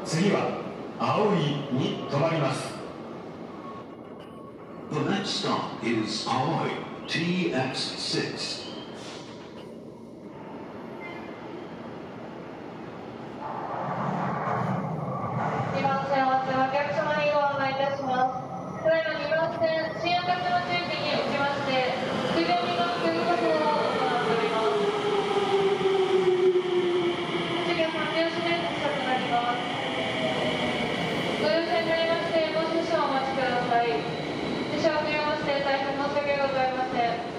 次は青いに止まります。 The next stop is Aoi TX6. 2番線はお客様にご案内いたします。ただいま2番線、新赤島地域におきまして、水面にの急加工を行っております。次は三拍子電車となります。ご優先になりまして、もう少々お待ちください。時差を遅れまして大変申し訳ございません。